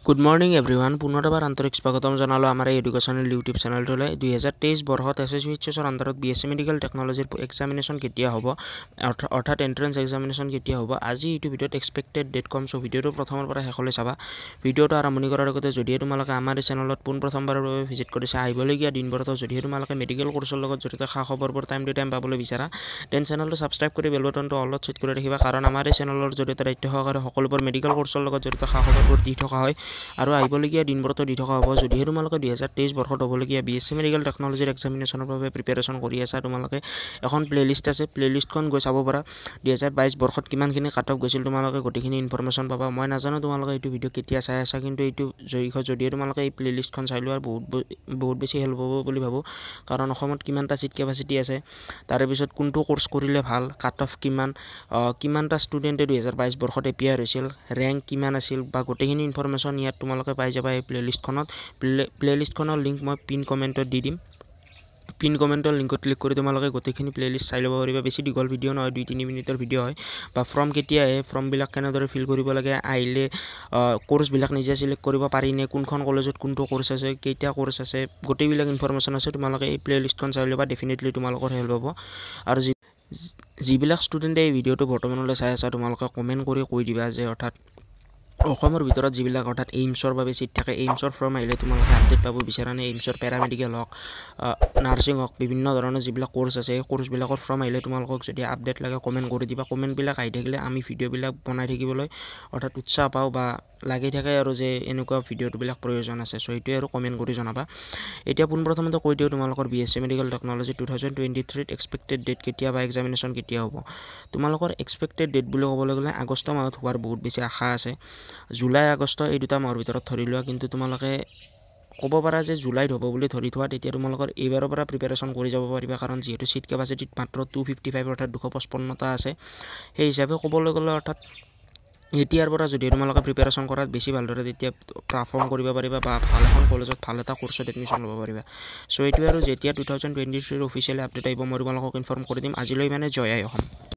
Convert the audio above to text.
Good morning everyone. পুনৰবাৰ আন্তৰিক স্বাগতম জনালো আমাৰ এই এডুকেশ্যনেল ইউটিউব চেনেলটোলৈ 2023 বৰ্ষত SSUHSৰ আন্ডাৰত BSc মেডিকেল টেকনলজিৰ এক্সামিনেশ্যন কেতিয়া হ'ব অৰ্থাৎ এন্ট্ৰেন্স এক্সামিনেশ্যন কেতিয়া হ'ব আজি এইটো ভিডিঅ'ত এক্সপেক্টেড ডেট কম সো ভিডিঅ'টো প্ৰথমৰ পৰা শেষলৈ চাবা ভিডিঅ'টো আৰম্ভণি কৰাৰ আগতে যদি তোমালোকে আমাৰ এই চেনেলত পোন প্ৰথমবাৰৰ বাবে ভিজিট কৰিছা আহিবলগীয়া দিনবোৰত যদি তোমালোকে মেডিকেল কোৰ্ছৰ লগত জড়িত খা খবৰবোৰ টাইম টু টাইম পাবলৈ বিচাৰা দেন চেনেলটো সাবস্ক্ৰাইব কৰি বেল বাটনটো অলট সেট কৰি ৰাখিবা কাৰণ আমাৰ এই চেনেলৰ জড়িত দায়িত্ব সহকাৰে সকলোবোৰ মেডিকেল কোৰ্ছৰ লগত জড়িত খা খবৰবোৰ দি থকা হয় আৰু আহিবলগীয়া দিনবোৰতো দি থকা হ'ব যদি তোমালোকে 2023 বৰ্ষত হ'বলগীয়া BSc মেডিকেল টেকনলজিৰ এক্সামিনেশ্যনৰ বাবে প্ৰিপাৰেচন কৰি আছা তোমালোকে এখন প্লেলিষ্ট আছে প্লেলিষ্টখন গৈ চাব পাৰা 2022 বৰ্ষত কিমানখিনি কাট অফ গৈছিল তোমালোকে গটিখিনি ইনফৰমেশ্যন পাবা মই নাজানো তোমালোকে এইটো ভিডিঅ' কেতিয়া চাই আছা কিন্তু এইটো যদি তোমালোকে এই প্লেলিষ্টখন চাই লোৱাৰ বহুত বেছি হেল্প হ'ব বুলি ভাবো কাৰণ অসমত কিমানটা সিট কেপাসিটি আছে তাৰে পিছত কোনটো কোৰ্ছ কৰিলে ভাল কাট অফ কিমানটা ষ্টুডেণ্টে 2022 বৰ্ষত এপিয়াৰ হৈছিল ৰেংক কিমান আছিল বা গটিখিনি ইনফৰমেশ্যন ইয়াত তোমালোকে পাই যাবা এই প্লেলিষ্টখনৰ লিংক মই পিন কমেন্টত দি দিম পিন কমেন্টৰ লিংকত ক্লিক কৰি তোমালোকে গটেখিনি প্লেলিষ্ট চাই ল'ব পাৰিবা বেছি দীঘল ভিডিঅ' নহয় 2-3 মিনিটৰ ভিডিঅ' হয় বা ফৰ্ম কেতিয়া আহে ফৰ্মবিলাক কেনেদৰে ফিল কৰিব লাগে আহিলে কোৰ্ছবিলাক নিজে সিলেক্ট কৰিব পাৰি নে কোনখন কলেজত কোনটো কোৰ্ছ আছে কেইটা কোৰ্ছ আছে গটেবিলাক ইনফৰমেশ্যন আছে তোমালোকে এই প্লেলিষ্টখন চাই ল'বা ডেফিনেটলি তোমালোকৰ হেল্প হ'ব আৰু যিবিলাক ষ্টুডেণ্টে এই ভিডিঅ'টো বৰ্তমানলৈ চাই আছে তোমালোকে কমেন্ট কৰি কৈ দিবা যে অৰ্থাৎ অসমৰ ভিতৰত যিবিলাক অৰ্থাৎ এইমছৰ বাবে সিট থাকে এইমছৰ ফৰ্ম আহিলে তোমালোকে আপডেট পাব বিচাৰা নে এইমছৰ পেৰামেডিকেল হওক নাৰ্ছিং হওক বিভিন্ন ধৰণৰ যিবিলাক কোৰ্ছ আছে এই কোৰ্ছবিলাকৰ ফৰ্ম আহিলে তোমালোকক যদি আপডেট লাগে কমেন্ট কৰি দিবা কমেন্টবিলাক আহি থাকিলে আমি ভিডিঅ'বিলাক বনাই থাকিবলৈ অৰ্থাৎ উৎসাহ পাওঁ বা লাগি থাকে আৰু যে এনেকুৱা ভিডিঅ'বিলাক প্ৰয়োজন আছে সো এইটোৱে আৰু কমেন্ট কৰি জনাবা এতিয়া পোনপ্ৰথমতে কৈ দিওঁ তোমালোকৰ BSc medical technology 2023 expected date কেতিয়া বা এক্সামিনেশ্যন কেতিয়া হ'ব তোমালোকৰ এক্সপেক্টেড ডেট বুলি ক'বলৈ গ'লে আগষ্ট মাহত হোৱাৰ বহুত বেছি আশা আছে জুলাই আগষ্ট এই দুটা মাহৰ ভিতৰত ধৰি লোৱা কিন্তু তোমালোকে ক'ব পাৰা যে জুলাইত হ'ব বুলি ধৰি থোৱা তেতিয়া তোমালোকৰ এইবাৰৰ পৰা প্ৰিপাৰেচন কৰি যাব পাৰিবা কাৰণ যিহেতু সিট কেপাসিটিত মাত্ৰ 255 অৰ্থাৎ 255টা আছে সেই হিচাপে ক'বলৈ গ'লে অৰ্থাৎ এতিয়াৰ পৰা যদি তোমালোকে প্ৰিপাৰেচন কৰাত বেছি ভালদৰে তেতিয়া পাৰফৰ্ম কৰিব পাৰিবা বা ভাল এখন কলেজত ভাল এটা কোৰ্ছত এডমিশ্যন ল'ব পাৰিবা সো এইটো আৰু যেতিয়া 2023 অফিচিয়েলি আপডেট আহিব মই তোমালোকক ইনফৰ্ম কৰি দিম আজিলৈ মানে জয় আই অসম।